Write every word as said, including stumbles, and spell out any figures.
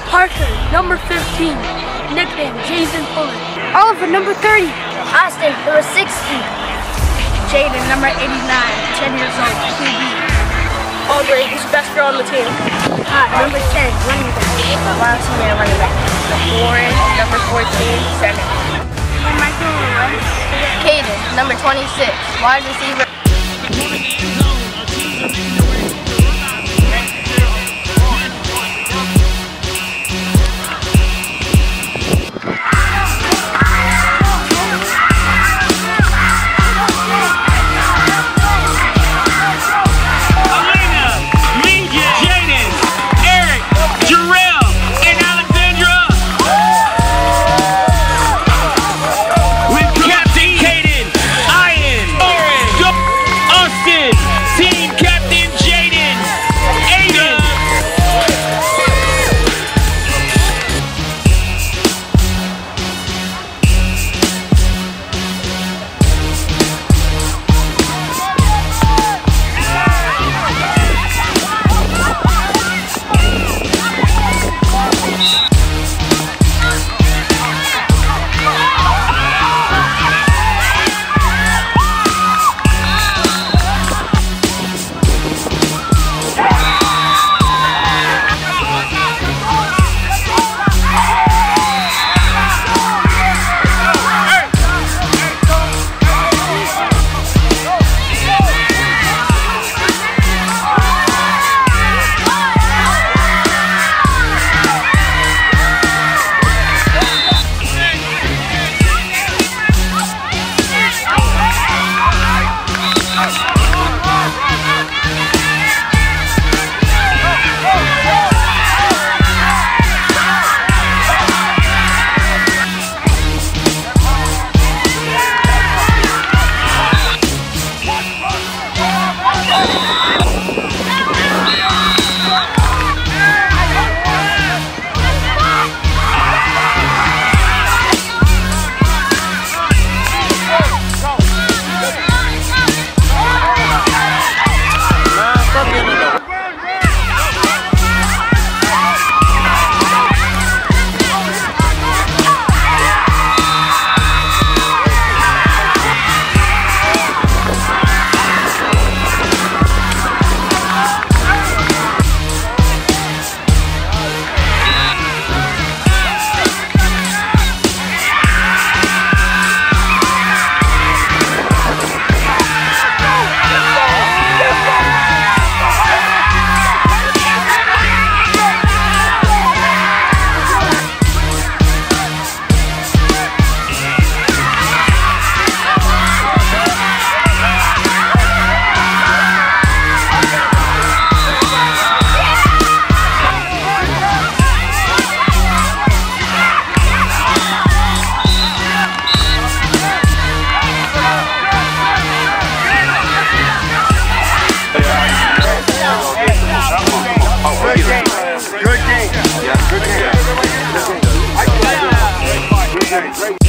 Parker, number fifteen, nickname Jason Fuller. Oliver, number thirty. Austin, number sixty. Jaden, number eighty-nine, ten years old, Q B. Aubrey, who's the best girl on the team? Hot, number ten, running back. Last man running back. Warren, number fourteen, center. Caden, number twenty-six, wide receiver. Good game. Yeah, good game. Good game.